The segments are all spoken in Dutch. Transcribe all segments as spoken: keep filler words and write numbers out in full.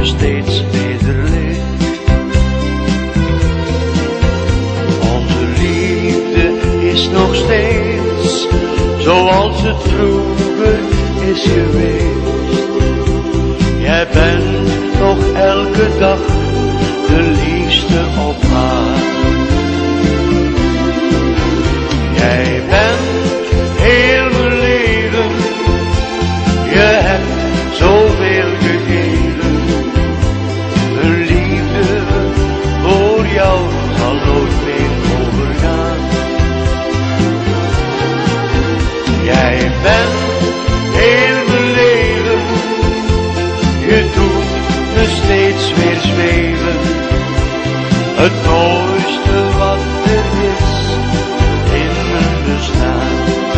steeds wederlicht. Onze liefde is nog steeds zoals het vroeger is geweest. Jij bent nog elke dag de liefste op haar. Jij bent heel mijn leven, je hebt zoveel gegeven. Mijn liefde voor jou zal nooit meer overgaan. Jij bent heel mijn leven, je doet me steeds weer zweven. Het mooiste wat er is in mijn bestaan.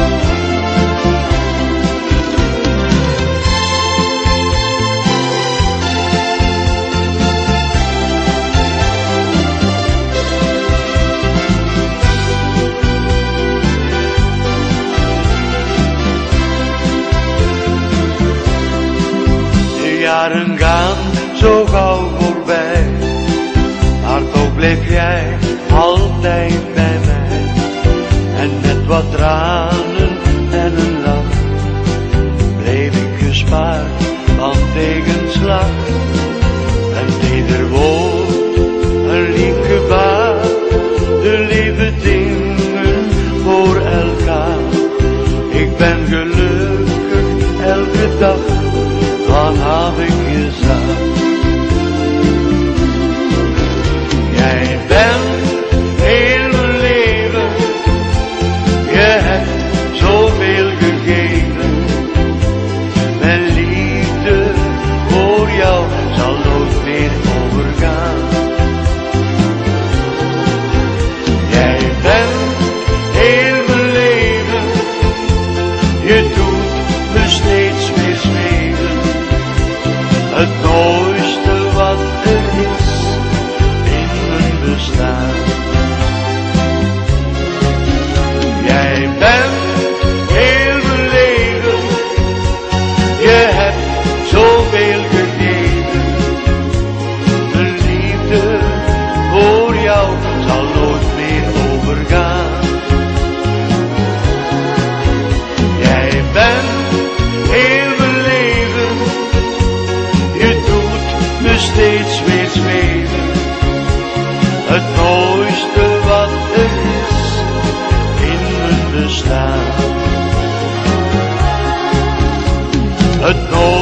De jaren gaan zo gauw voorbij, maar toch bleef jij altijd bij mij. En met wat tranen en een lach bleef ik gespaard van tegenslag. Een teder woord, een lief gebaar, de lieve dingen voor elkaar. Ik ben gelukkig elke dag, vanaf ik je zag. Jij bent heel mijn leven, je hebt zoveel gegeven. Mijn liefde voor jou zal nooit meer overgaan. Jij bent heel mijn leven, je doet me steeds weer zweven. Het mooiste wat er is in mijn bestaan. Jij bent heel mijn leven, je hebt zoveel gegeven. Mijn liefde voor jou zal nooit meer overgaan. Jij bent heel mijn leven, je doet me steeds weer zweven. Het mooiste wat er is in mijn bestaan. Het mooiste